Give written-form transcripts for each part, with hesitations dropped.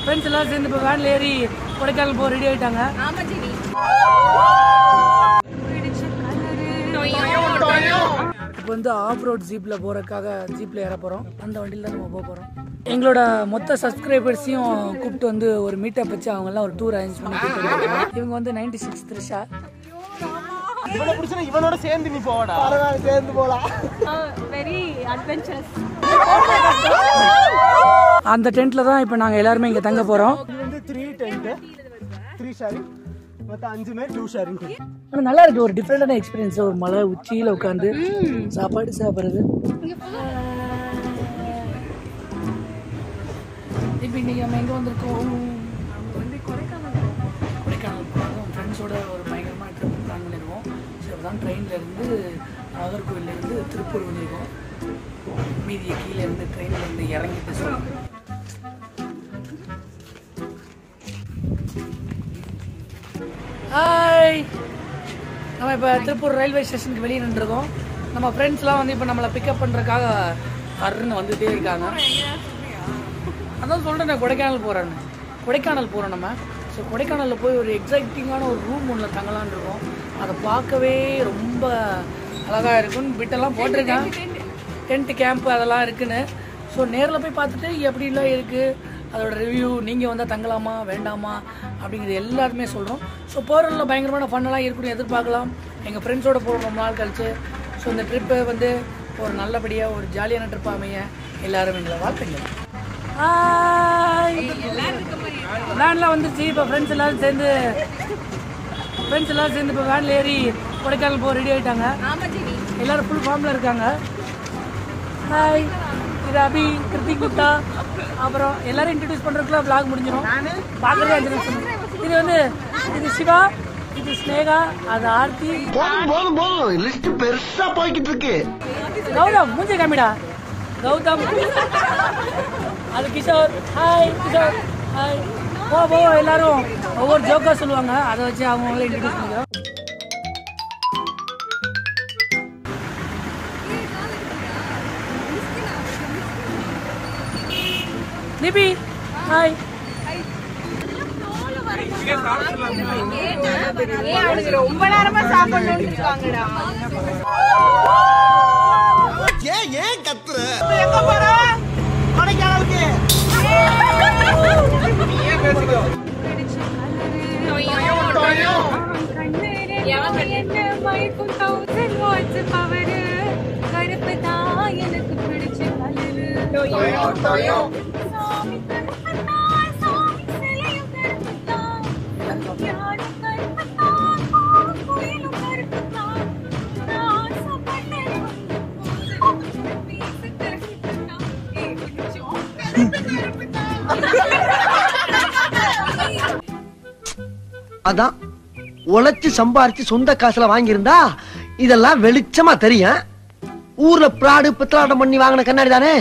Friends எல்லாம் சேர்ந்து இப்போ வேன்ல ஏறி கொடைக்கானல் போக ரெடி ஆகிட்டாங்க. இப்போ வந்து ஆஃப் ரோட் ஜீப்பில் போகிறதுக்காக ஜீப்பில் ஏற போகிறோம். அந்த வண்டியில் தான் நம்ம போக போகிறோம். எங்களோட மொத்த சப்ஸ்கிரைபர்ஸையும் கூப்பிட்டு வந்து ஒரு மீட்டப் வச்சு அவங்கெல்லாம் ஒரு டூர் அரேஞ்ச் பண்ணி கொடுத்துருக்காங்க. இவங்க வந்து 96 த்ரிஷா. இவனோட சேர்ந்து நீ போடா, சேர்ந்து போலாம். Very adventurous. அந்த டென்ட்ல தான் இப்போ நாங்கள் எல்லாருமே இங்கே தங்க போகிறோம். இது வந்து 3 டென்ட், 3 ஷேரிங், மொத்தம் 5 பேர் 2 ஷேரிங். ஆனால் நல்லா இருக்கு, ஒரு டிஃப்ரெண்டான எக்ஸ்பீரியன்ஸ். ஒரு மலை உச்சியில் உட்காந்து சாப்பாடு சாப்பிட்றது. இப்போ இன்னைக்கு நம்ம எங்கே வந்திருக்கோம்? நம்ம வந்து கொடைக்கானல் போகிறோம். ஃப்ரெண்ட்ஸோட ஒரு பயங்கரமாக ட்ரிப் பிளான் பண்ணியிருக்கோம். ஸோ தான் ட்ரெயின்லேருந்து நாகர்கோவிலேருந்து திருப்பூர் வந்திருக்கோம். மீதியை கீழே இருந்து ட்ரெயினில் இருந்து இறங்கிட்டு சொல்லுவோம். ஹாய், நம்ம இப்போ திருப்பூர் ரயில்வே ஸ்டேஷனுக்கு வெளியே நின்றுருக்கோம். நம்ம ஃப்ரெண்ட்ஸ்லாம் வந்து இப்போ நம்மளை பிக்கப் பண்ணுறதுக்காக அருன்னு வந்துகிட்டே இருக்காங்க. அதான் சொல்கிறேன், நான் கொடைக்கானல் போகிறோம் நம்ம. ஸோ கொடைக்கானலில் போய் ஒரு எக்ஸைட்டிங்கான ஒரு ரூம் ஒன்றில் தங்கலான்னு இருக்கோம். அதை பார்க்கவே ரொம்ப அழகாக இருக்குன்னு பிட்டெல்லாம் போட்டிருக்கேன். டென்ட் கேம்ப் அதெல்லாம் இருக்குன்னு. ஸோ நேரில் போய் பார்த்துட்டு எப்படிலாம் இருக்குது, அதோட ரிவ்யூ, நீங்கள் வந்தால் தங்கலாமா வேண்டாமா அப்படிங்கிறது எல்லாருமே சொல்கிறோம். ஸோ போகிறதுல பயங்கரமான ஃபன்னெல்லாம் இருக்குன்னு எதிர்பார்க்கலாம். எங்கள் ஃப்ரெண்ட்ஸோடு போகிறோம் ரொம்ப நாள் கழிச்சு. ஸோ இந்த ட்ரிப்பு வந்து ஒரு நல்லபடியாக ஒரு ஜாலியான ட்ரிப் அமைய எல்லாரும் எங்களை வாழ்த்துங்க. வேன்லாம் வந்துருச்சு. இப்போ ஃப்ரெண்ட்ஸ் எல்லாரும் சேர்ந்து இப்போ வேனில் ஏறி கொடைக்கானல் போக ரெடி ஆகிட்டாங்க. எல்லோரும் ஃபுல் ஃபார்மில் இருக்காங்க. ஹாய், இது அபி, கிருத்திக் குப்தா. அப்புறம் எல்லாரும் இன்ட்ரடியூஸ் பண்ணுறதுக்குள்ள விளாக் முடிஞ்சிடும். பார்க்குறதே 5 நிமிஷம். இது வந்து இது சிவா, இது ஸ்னேகா, அது ஆர்த்தி. லிஸ்ட் பெருசா போய்கிட்டு இருக்கு. கௌதம் மூஞ்சி காமிடா. கௌதம், அது கிஷோர். ஹாய் கிஷோர். ஹாய். போ எல்லாரும் ஒவ்வொரு ஜோக்கா சொல்லுவாங்க, அதை வச்சு அவங்களே இன்ட்ரடியூஸ் பண்ணிக்கிறோம். நிபி, ஹாய். ரொம்ப நேரமா சாப்பிடணும் இருக்காங்கடா. ஏன் கத்துற? எங்க போற? கொடைக்கானலுக்கு. நீயே பேசிக்கோ. எனக்கு பிடிச்ச கலரு அதான் உழைச்சு சம்பாரிச்சு சொந்த காசுல வாங்கியிருந்தா இதெல்லாம் வெளிச்சமா தெரியும். ஊர்ல பிராடு பித்தலாட்டம் பண்ணி வாங்கின கண்ணாடி தானே.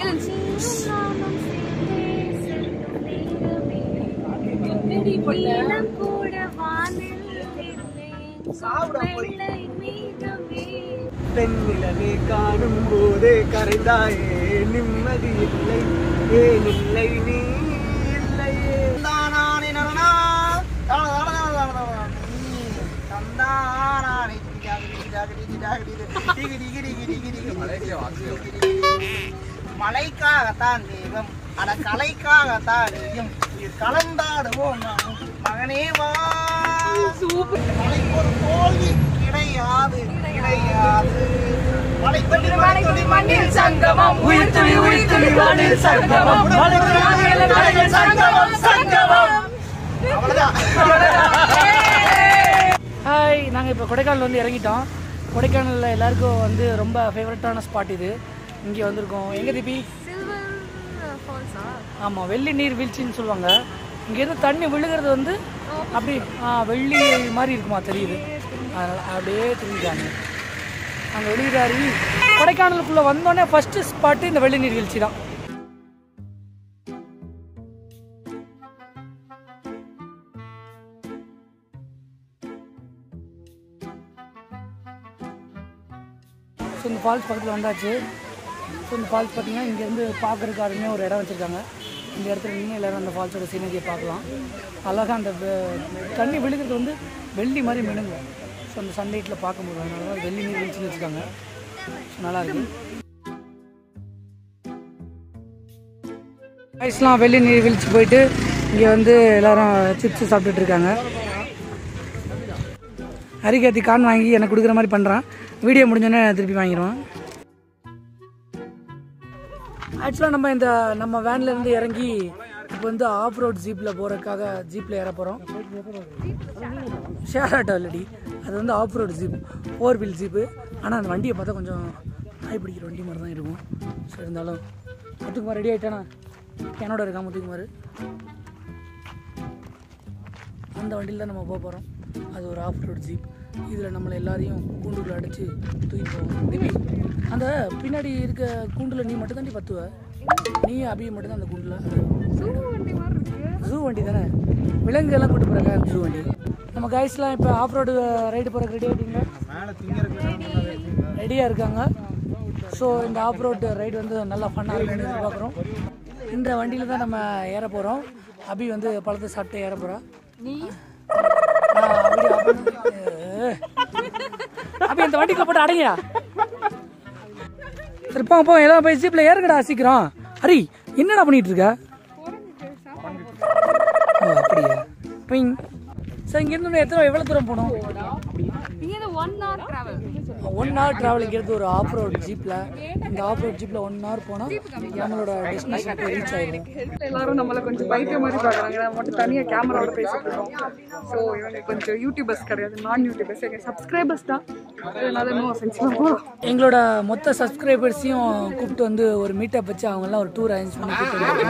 பெண்ணிலவே காணும் போதே கரைந்தாயே நிம்மதி இல்லை, ஏன் இல்லை நீ இல்லையே. மலைக்காகத்தான் தெய்வம், அட கலைக்காகத்தான் நீயும் கலந்தாடுவோம் மகனே வா. மலைக்கு ஒரு தோல்வி கிடையாது. மண்ணில் சங்கமம், ஹாய், நாங்கள் இப்போ கொடைக்கானல் வந்து இறங்கிட்டோம். கொடைக்கானலில் எல்லாருக்கும் வந்து ரொம்ப ஃபேவரட்டான ஸ்பாட் இது. இங்கே வந்திருக்கோம். எங்கே திபி? ஆமாம், வெள்ளி நீர் வீழ்ச்சின்னு சொல்லுவாங்க. இங்கேருந்து தண்ணி விழுகிறது வந்து அப்படி வெள்ளி மாதிரி இருக்குமா தெரியுது. அதனால் அப்படியே தெரிஞ்சுக்காங்க. அங்கே வெளியிடாரு. கொடைக்கானலுக்குள்ளே வந்தோடனே ஃபஸ்ட்டு ஸ்பாட்டு இந்த வெள்ளி நீர் வீழ்ச்சி தான். ஸோ இந்த ஃபால்ஸ் பக்கத்தில் வந்தாச்சு. ஸோ இந்த ஃபால்ஸ் பார்த்தீங்கன்னா இங்கேருந்து பார்க்குறதுக்கு அருமையாக ஒரு இடம் வச்சுருக்காங்க. இந்த இடத்துல நின்று எல்லோரும் அந்த ஃபால்ஸோட சீனரியை பார்க்கலாம். அழகாக அந்த தண்ணி விழுகிறது வந்து வெள்ளி மாதிரி மினுங்க. ஸோ அந்த சன்லைட்டில் பார்க்கும்போது அதனால தான் வெள்ளி நீர் வீழ்ச்சின்னு வச்சுருக்காங்க. ஸோ நல்லாயிருக்கு. ஐஸ்லாம் வெள்ளி நீர் வீழ்ச்சி போயிட்டு இங்கே வந்து எல்லோரும் சிப்ஸ் சாப்பிட்டுட்டு இருக்காங்க. ஹரிகாத்தி கான் வாங்கி எனக்கு கொடுக்குற மாதிரி பண்ணுறான். வீடியோ முடிஞ்சோடனே திருப்பி வாங்கிடுவான். ஆக்சுவலாக நம்ம வேன்லேருந்து இறங்கி இப்போ வந்து ஆஃப் ரோட் ஜீப்பில் போகிறதுக்காக ஜீப்பில் ஏற போகிறோம். ஷேர் ஆட்டோ இல்லடி, அது வந்து off road jeep, 4 wheel jeep. ஆனால் அந்த வண்டியை பார்த்தா கொஞ்சம் நாய் பிடிக்கிற வண்டி மாதிரி தான் இருக்கும். ஸோ இருந்தாலும் முத்துக்குமார் ரெடி ஆகிட்டானா? என்னோட இருக்கா முத்துக்குமார். அந்த வண்டியில் தான் நம்ம போக போகிறோம். அது ஒரு ஆஃப் ரோட் ஜீப். இதில் நம்மளை எல்லாரையும் கூண்டுக்குள்ள அடித்து தூக்கிட்டு போவோம். அந்த பின்னாடி இருக்க கூண்டில் நீ மட்டும் தாண்டி பத்துவ. நீ அபியை மட்டும் தான் அந்த கூண்டில். ஜூ வண்டி தானே, விலங்குகள்லாம் கூட்டு போகிறாங்க ஜூ வண்டி. நம்ம கைஸ்லாம் இப்போ ஆஃப் ரோடு ரைடு போகிறக்கு ரெடி ஆகிட்டீங்களா? ரெடியாக இருக்காங்க. ஸோ இந்த ஆஃப் ரோடு ரைடு வந்து நல்லா ஃபன்னாக இருக்குன்னு எதிர்பார்க்குறோம். இந்த வண்டியில் தான் நம்ம ஏற போகிறோம். அபி வந்து பழத்தை சாப்பிட்டு ஏற போகிறா. நீ அப்படி இந்த வண்டிக்குள்ள போட்டு அடங்கியா? சரி போ எல்லாம் போய் ஜீப்ல ஏறுங்கடா சீக்கிரம். ஹரி என்னடா பண்ணிட்டு இருக்க? அப்படியா? சார் இங்கிருந்து எவ்வளோ தூரம் போகணும்? 1 hour ட்ராவலிங்கிறது ஒரு ஆஃப் ரோட் ஜீப்பில். இந்த ஆஃப் ரோட் ஜீப்பில் 1 hour போனால் நம்மளோட டெஸ்டினேஷனுக்கு ரீச் ஆகிடும். எல்லாரும் நம்மளை கொஞ்சம் பைத்தியம் மாதிரி பார்க்குறாங்க. நம்ம மட்டும் தனியாக கேமராவோட பேசிட்டு இருக்கோம். ஸோ இவங்க கொஞ்சம் யூடியூபர்ஸ் கிடையாது, நான் யூடியூபர்ஸ். எங்கள் சப்ஸ்கிரைபர்ஸ் தான். அதனால இன்னும் சென்சிட்டிவாக போகிறோம். எங்களோட மொத்த சப்ஸ்கிரைபர்ஸையும் கூப்பிட்டு வந்து ஒரு மீட்டப் வச்சு அவங்கெல்லாம் ஒரு டூர் அரேஞ்ச் பண்ணி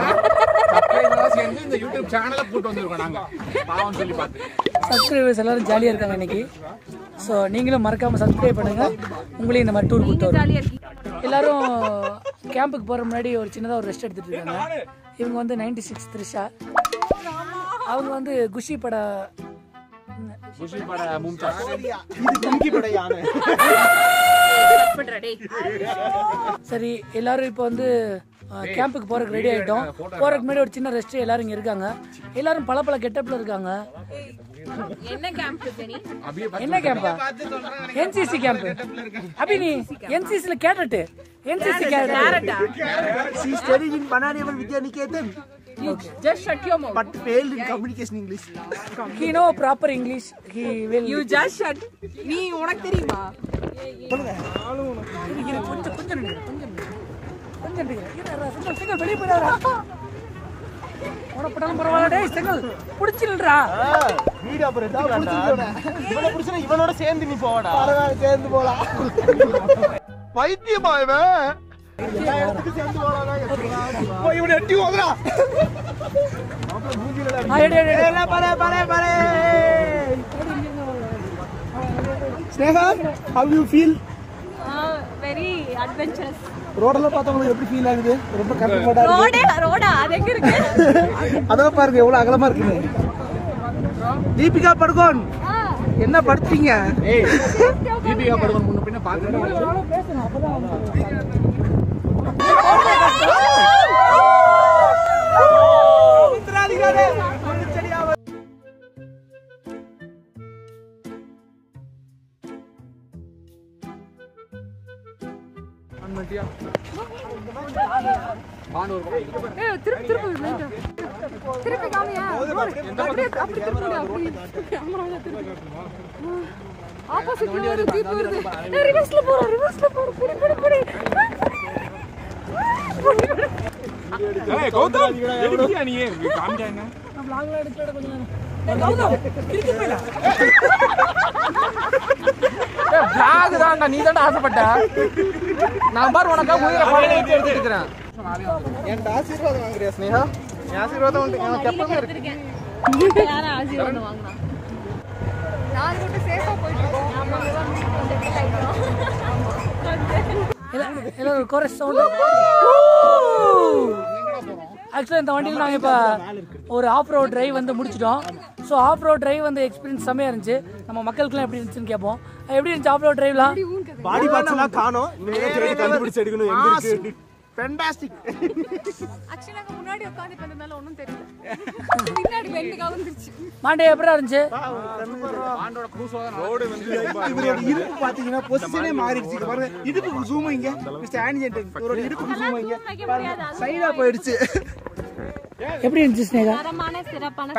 சப்ஸ்கிரைபர்ஸ் எல்லாரும் ஜாலியாக இருக்காங்க இன்னைக்கு. ஸோ நீங்களும் மறக்காமல் சப்ஸ்கிரைப் பண்ணுங்கள். உங்களையும் இந்த மாதிரி டூர் கூப்பிட்டு வரும். எல்லாரும் கேம்புக்கு போகிற முன்னாடி ஒரு சின்னதாக ஒரு ரெஸ்ட் எடுத்துகிட்டு இருக்காங்க. இவங்க வந்து 96 த்ரிஷா. அவங்க வந்து குஷி பட சரி எல்லாரும் இப்போ வந்து கேம்புக்கு போறதுக்கு ரெடி ஆகிட்டோம். போறதுக்கு முன்னாடி ஒரு சின்ன ரெஸ்ட். எல்லாரும் இங்கே இருக்காங்க. எல்லாரும் பல கெட்டப்ல இருக்காங்க. என்ன கேம்பா? NCC camp. அபி நீ என்சிசில cadet. NCC cadet. She studied in Bananiamal Vidyaniketan. Just shut your mouth. But failed in communication English. He know proper English. He will. You just shut. நீ உனக்கு தெரியுமா? கொஞ்சம் வெளியே போயிடாரா? உனப்பட்டாலும் பரவாயில்ல. டேய் செங்கல் புடிச்சில்றா. வீடியோ அப்புறம் எடுத்துக்கலாம்டா. இவனை புடிச்சா இவனோட சேர்ந்து நீ போடா. பரவாயில்ல சேர்ந்து போலாம். பைத்தியமா இவன்? எல்லா இடத்துக்கும் சேர்ந்து போலாம். போய் இவனை எட்டி ஓதுடா. மாப்ள மூஞ்சில எல்லாம் பாரு. Sneha, how you feel? Very adventurous. ரோட்ல பார்த்தவங்களுக்கு எப்படி ஃபீல் ஆகுது? ரொம்ப கஷ்டப்பட்டா இருக்கு. ரோடா அது எங்க இருக்கு? அத பாருங்க எவ்வளவு அகலமா இருக்குன்னு. தீபிகா படுகோன் என்ன படுத்தீங்க? ஏய் தீபிகா படுகோன் முன்ன பின்ன பாத்துட்டு பேசணும். அப்பதான் உத்ராதிகாரே சரியா அன்மட்டியா பானூர் ஏய் திருப்பி காமியா? அப்படி கேமரால திருப்பி. ஆப்போசிட்ல ஒரு ஜீப் வருது. ரிவர்ஸ்ல போற. புடி. ஏய் கௌதம் எடுக்கியா நீ? காமிச்சாங்க. நான் vlogல எடுத்துட கொஞ்சம் நேரம். ஏய் கௌதம் கிறுக்கு போயிடா. ஏய் vlog தான்டா, நீ தான்டா ஆசைப்பட்ட. நான் பார் உனக்கா மூவில பாட்டு எடுத்துட்டு இருக்கேன். என் ஆசீர்வாதம் வாங்குறியா ஸ்னேகா? என் ஆசீர்வாதம் எனக்கு எப்பவுமே இருக்கு. யார ஆசீர்வாதம் வாங்குனா? நான் கூட சேஃபா போயிட்டு இருக்கோம். எல்லாம் ஒரு கோரஸ் சவுண்ட். ஆக்சுவலாக இந்த வண்டியில் நாங்கள் இப்போ ஒரு ஆஃப் ரோட் டிரைவ் வந்து முடிச்சிட்டோம். ஸோ ஆஃப் ரோட் டிரைவ் வந்து எக்ஸ்பீரியன்ஸ் செம்மையாக இருந்துச்சு. நம்ம மக்களுக்குலாம் எப்படி இருந்துச்சுன்னு கேட்போம். எப்படி இருந்துச்சு ஆஃப் ரோட் டிரைவ்லாம்? பாடி பார்ட்ஸ்லாம் காணோம். நீங்க தேடி கண்டுபிடிச்சு எடுக்கணும். எங்க இருக்கு? ஃபேண்டாஸ்டிக். ஆக்சுவலி நாங்க முன்னாடி உட்கார்ந்து பண்ணதால ஒண்ணும் தெரியல. பின்னாடி வெண்டு கவுந்துருச்சு. மாண்டே எப்படி இருந்துச்சு? ஆண்டோட க்ரூஸோட ரோடு வந்து இவரோட இடுப்பு பாத்தீங்கன்னா பொசிஷனே மாறிடுச்சு. பாருங்க இடுப்புக்கு ஜூம் இங்க மிஸ்டர் ஆனிஜென்ட் இவரோட இடுப்புக்கு ஜூம் இங்க சைடா போயிடுச்சு. எப்படி இருந்துச்சு ஸ்னேகா? தரமான சிறப்பான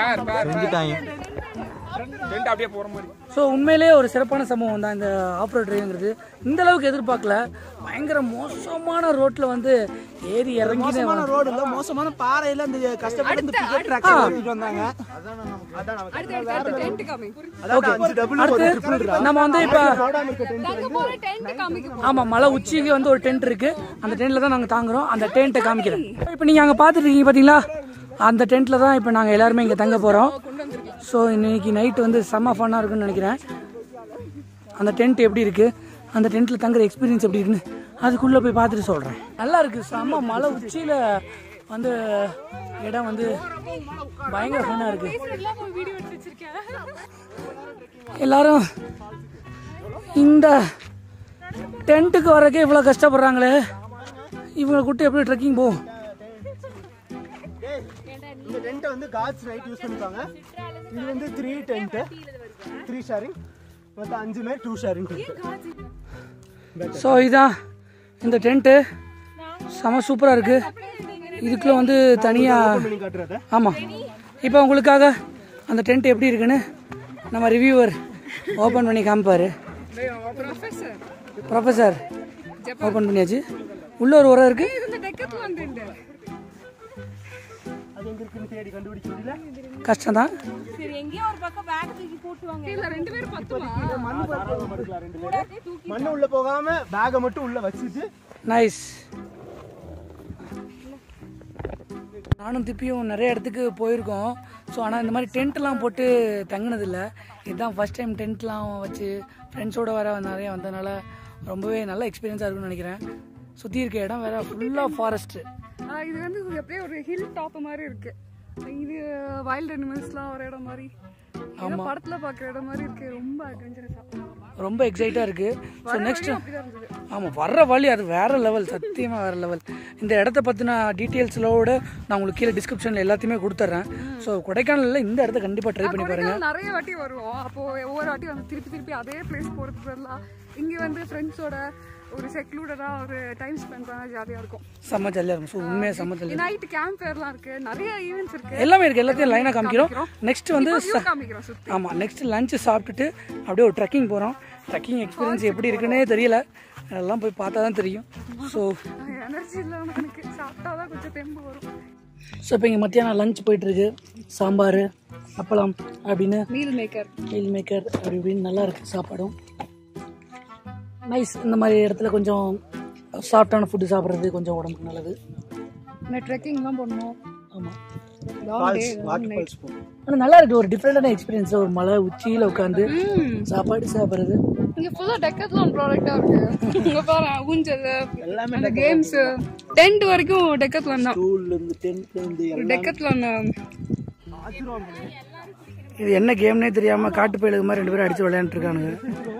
டென்ட் அப்படியே போற மாதிரி. ஸோ உண்மையிலேயே ஒரு சிறப்பான சம்பவம் தான் இந்த ஆஃப் ரோட் டிரைவிங்கிறது. இந்த அளவுக்கு எதிர்பார்க்கல. பயங்கர மோசமான ரோட்ல வந்து ஏறி இறங்கி மோசமான ரோடு இல்ல, மோசமான பாறையில இந்த கஷ்டப்பட்டு இந்த பிக்கெட் ட்ராக் ஓட்டிட்டு வந்தாங்க. அடுத்து டென்ட் காமிங். அதான் 5 டபுள் அடுத்து நம்ம வந்து இப்ப நாங்க போற டென்ட் காமிக்க ஆமா மலை உச்சிக்கு வந்து ஒரு டென்ட் இருக்கு. அந்த டென்ட்ல தான் நாங்க தாங்குறோம். அந்த டென்ட்டை காமிக்கிறேன். இப்போ நீங்க அங்க பாத்துட்டு இருக்கீங்க பாத்தீங்களா, அந்த டென்ட்ல தான் இப்போ நாங்க எல்லாருமே இங்க தங்க போறோம். ஸோ இன்னைக்கு நைட் வந்து செம்ம ஃபன்னா இருக்குன்னு நினைக்கிறேன். அந்த டென்ட் எப்படி இருக்கு, அந்த டென்ட்ல தங்குற எக்ஸ்பீரியன்ஸ் எப்படி இருக்குன்னு அதுக்குள்ள போய் பார்த்துட்டு சொல்றேன். நல்லா இருக்கு. செம்ம மலை உச்சியில வந்து இடம் வந்து பயங்கர ஃபன்னா இருக்கு. வீடியோ எடுத்து வச்சிருக்கேன். எல்லாரும் இந்த டென்ட்டுக்கு வரக்கே இவ்வளோ கஷ்டப்படுறாங்களே, இவங்களை கூட்டி எப்படி ட்ரெக்கிங் போகும்? இந்த டென்ட் வந்து காட்ஸ் நைட் யூஸ் பண்ணிப்பாங்க. இது வந்து 3 டென்ட் 3 ஷேரிங், மொத்தம் 5 மேல் 2 ஷேரிங் டென்ட். ஸோ இதான் இந்த டென்ட்டு. செம சூப்பராக இருக்கு. இதுக்குள்ள வந்து தனியாக பண்ணி காட்டுறத. ஆமாம். இப்போ உங்களுக்காக அந்த டென்ட் எப்படி இருக்குன்னு நம்ம ரிவ்யூவர் ஓப்பன் பண்ணி காமிப்பார். ப்ரொஃபஸர் ஓப்பன் பண்ணியாச்சு. உள்ள ஒரு உரம் இருக்கு. இந்த டெக்கத்துல வந்து அது எங்க இருக்குன்னு தேடி கண்டுபிடிக்க முடியல. கஷ்டம் தான். சரி எங்கேயோ ஒரு பக்கம் பேக் தூக்கி போட்டுவாங்க. இல்ல ரெண்டு பேரும் பத்துமா? மண்ணு படுக்கலாம் 2 பேரும். மண்ணு உள்ள போகாம பேக்கை மட்டும் உள்ள வச்சுட்டு நைஸ். நானும் திப்பியும் நிறைய இடத்துக்கு போயிருக்கோம். ஸோ ஆனால் இந்த மாதிரி டென்ட்லாம் போட்டு தங்கினதில்லை. இதுதான் ஃபஸ்ட் டைம் டென்ட்லாம் வச்சு ஃப்ரெண்ட்ஸோட வர நிறைய வந்ததுனால ரொம்பவே நல்ல எக்ஸ்பீரியன்ஸாக இருக்குன்னு நினைக்கிறேன். சுற்றி இருக்க இடம் வேற ஃபுல்லாக ஃபாரஸ்ட்டு. இது வந்து அப்படியே ஒரு ஹில் டாப் மாதிரி இருக்கு. இது வைல்ட் அனிமல்ஸ்லாம் ஒரு இடம் மாதிரி, ஆமா. படத்துல பாக்குற இடம் மாதிரி இருக்கு. ரொம்ப அட்வென்ச்சரஸா, ரொம்ப எக்ஸைட்டாக இருக்குது. ஸோ நெக்ஸ்ட் அப்படிதான் இருந்தது. ஆமாம் வர்ற வழி அது வேறு லெவல், சத்தியமாக வேறு லெவல். இந்த இடத்த பற்றின டீட்டெயில்ஸோட நான் உங்களுக்கு கீழே டிஸ்கிரிப்ஷனில் எல்லாத்தையுமே கொடுத்துட்றேன். ஸோ கொடைக்கானலில் இந்த இடத்த கண்டிப்பாக ட்ரை பண்ணி பாருங்கள். கொடைக்கானல் நிறைய வாட்டி வருவோம். அப்போ ஒவ்வொரு வாட்டி வந்து திருப்பி அதே பிளேஸ் போறதுக்கு பதிலாக இங்க வந்து ஃப்ரெண்ட்ஸோட ஒரு செக்லூடடா ஒரு டைம் ஸ்பெண்ட் பண்ணா ஜாலியா இருக்கும். செம்ம ஜாலியாக இருக்கும். ஸோ உண்மையாக செம்ம ஜாலியாக. நைட் கேம்ப் ஃபேர்லாம் இருக்கு, நிறைய ஈவென்ட்ஸ் இருக்கு, எல்லாமே இருக்குது. எல்லாத்தையும் லைனாக காமிக்கிறோம். நெக்ஸ்ட் வந்து காமிக்கிறோம் சுத்தி. ஆமாம் நெக்ஸ்ட் லஞ்சு சாப்பிட்டுட்டு அப்படியே ஒரு ட்ரெக்கிங் போகிறோம். ட்ரெக்கிங் எக்ஸ்பீரியன்ஸ் எப்படி இருக்குன்னே தெரியல, அதெல்லாம் போய் பார்த்தா தான் தெரியும். ஸோ எனர்ஜி இல்லாம எனக்கு சாப்பிட்டாதான் கொஞ்சம் தெம்பு வரும். ஸோ இப்போ இங்கே மத்தியானம் லஞ்ச் போயிட்டுருக்கு. சாம்பார், அப்பளம் அப்படின்னு மீல் மேக்கர் அப்படி இப்படின்னு நல்லா இருக்குது சாப்பாடும். நைஸ். இந்த மாதிரி இடத்துல கொஞ்சம் சாஃப்டான ஃபுட்டு சாப்பிட்றது கொஞ்சம் உடம்புக்கு நல்லது. ட்ரெக்கிங்லாம் பண்ணோம். ஆமாம். வாட்டர் நல்லா இருக்கு. ஒரு டிஃப்ரெண்டான எக்ஸ்பீரியன்ஸ். ஒரு மலை உச்சியில் உட்காந்து சாப்பாடு சாப்பிட்றது. இங்க ஃபுல்லா டெக்கத்லான் ப்ராடக்ட்டா இருக்கு. இங்க பாரு ஊஞ்சல் எல்லாமே, அந்த கேம்ஸ் டென்ட் வரைக்கும் டெக்கத்லான் தான். ஸ்கூல்ல இருந்து டென்ட்ல இருந்து டெக்கத்லான். இது என்ன கேம்னே தெரியாம காட்டு பயிலுக்கு மாதிரி 2 பேரும் அடிச்சு விளையாண்டுட்டு இருக்கானுங்க.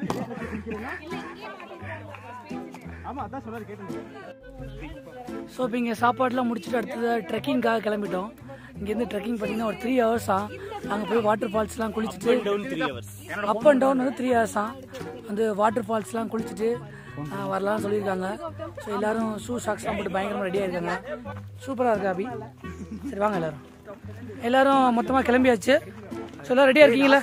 ஆமா அதான் சொன்னாரு கேட்டேன். ஸோ இப்போ இங்கே சாப்பாடுலாம் முடிச்சுட்டு அடுத்தது ட்ரெக்கிங்காக கிளம்பிட்டோம். இங்கேருந்து ட்ரெக்கிங் பார்த்தீங்கன்னா ஒரு 3 hours அங்கே போய் வாட்டர் ஃபால்ஸ்லாம் குளிச்சுட்டு அப் அண்ட் டவுன் வந்து 3 hours வந்து வாட்டர் ஃபால்ஸ்லாம் குளிச்சுட்டு வரலாம்னு சொல்லியிருக்காங்க. ஸோ எல்லோரும் ஷூ சாக்ஸ்லாம் போட்டு பயங்கரமாக ரெடியாக இருக்காங்க. சூப்பராக இருக்கு அபி. சரி வாங்க எல்லோரும் மொத்தமாக கிளம்பியாச்சு. ஸோ எல்லோரும் ரெடியாக இருக்கீங்களா?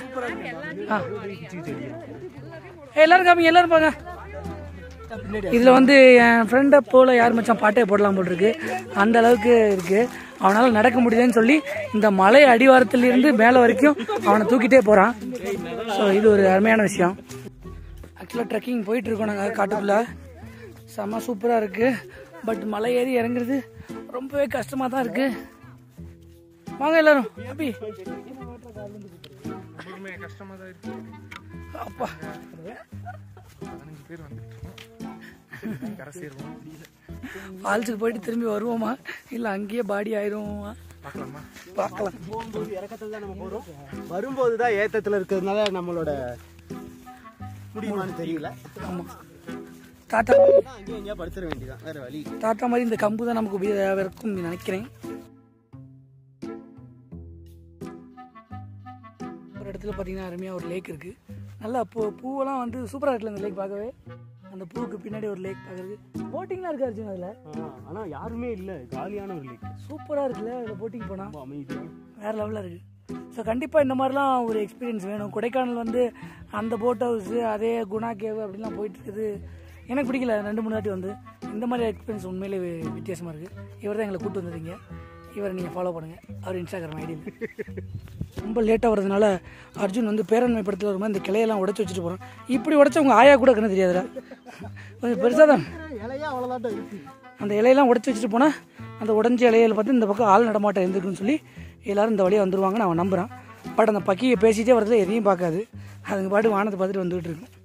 எல்லோரும் காமிங்க, எல்லோரும் போங்க. இதில் வந்து என் ஃப்ரெண்டை போல் யார் மச்சான் பாட்டே போடலாம் போட்டிருக்கு. அந்த அளவுக்கு இருக்குது. அவனால் நடக்க முடியலன்னு சொல்லி இந்த மலை அடிவாரத்திலிருந்து மேலே வரைக்கும் அவனை தூக்கிட்டே போகிறான். ஸோ இது ஒரு அருமையான விஷயம். ஆக்சுவலாக ட்ரெக்கிங் போயிட்டுருக்கோம் நாங்கள் காட்டுக்குள்ளே. செம்ம சூப்பராக இருக்குது. பட் மலை ஏறி இறங்குறது ரொம்பவே கஷ்டமாக தான் இருக்குது. வாங்க எல்லாரும். அப்படி கஷ்டமாக தான் இருக்கு. அப்பா 15 பேர் வந்துட்டு கரை சேருவோம். ஃபால்ஸுக்கு போயிட்டு திரும்பி வருவோமா இல்லை அங்கேயே பாடி ஆயிடுவோமா? பார்க்கலாம். போகும்போது இறக்கத்துல தான் நம்ம போறோம், வரும்போது தான் ஏத்தத்துல இருக்கிறதுனால நம்மளோட முடியுமான்னு தெரியல. ஆமாம் தாத்தா அங்கேயும் எங்கேயா படுத்துற வேண்டியதான், வேற வழி. தாத்தா மாதிரி இந்த கம்பு தான் நமக்கு உபயோகம் இருக்கும் நினைக்கிறேன். ஒரு இடத்துல பார்த்தீங்கன்னா அருமையாக ஒரு லேக் இருக்குது. நல்லா பூவெல்லாம் வந்து சூப்பராக இருக்குல்ல அந்த லேக் பார்க்கவே. அந்த பூவுக்கு பின்னாடி ஒரு லேக் பார்க்குறது. போட்டிங்லாம் இருக்கா அர்ஜுன் அதில்? ஆனால் யாருமே இல்லை, காலியான ஒரு லேக். சூப்பராக இருக்குல்ல அதில் போட்டிங் போனால், அமைதியாக வேறு லெவலில் இருக்குது. ஸோ கண்டிப்பாக இந்த மாதிரிலாம் ஒரு எக்ஸ்பீரியன்ஸ் வேணும். கொடைக்கானல் வந்து அந்த போட் ஹவுஸு, அதே குணா கேவ் அப்படிலாம் போயிட்டுருக்குது. எனக்கு பிடிக்கல. 2-3 வாட்டி வந்து இந்த மாதிரி எக்ஸ்பீரியன்ஸ் உண்மையிலே வித்தியாசமாக இருக்குது. இவர் தான் எங்களை கூப்பிட்டு வந்துருக்கீங்க. இவரை நீங்கள் ஃபாலோ பண்ணுங்கள், அவர் இன்ஸ்டாகிராம் ஐடியில். ரொம்ப லேட்டாக வரதுனால அர்ஜுன் வந்து பேரண்மை படத்தில் வரும்போது இந்த கிளையெல்லாம் உடச்சி வச்சுட்டு போகிறான். இப்படி உடச்சவங்க ஆயா கூட கண்ணு தெரியாதுடா, கொஞ்சம் பெருசாக தான் இலையா அவ்வளோதான் இருக்குது. அந்த இலையெல்லாம் உடச்சி வச்சுட்டு போனால் அந்த உடஞ்ச இலையில பார்த்து இந்த பக்கம் ஆள் நடமாட்டம் இருந்துக்குன்னு சொல்லி எல்லோரும் இந்த வழியாக வந்துடுவாங்கன்னு அவன் நம்புகிறான். பட் அந்த பக்கியை பேசிகிட்டே வரதுல எதையும் பார்க்காது, அதுங்க பாட்டு வானத்தை பார்த்துட்டு வந்துகிட்டு இருக்கும்.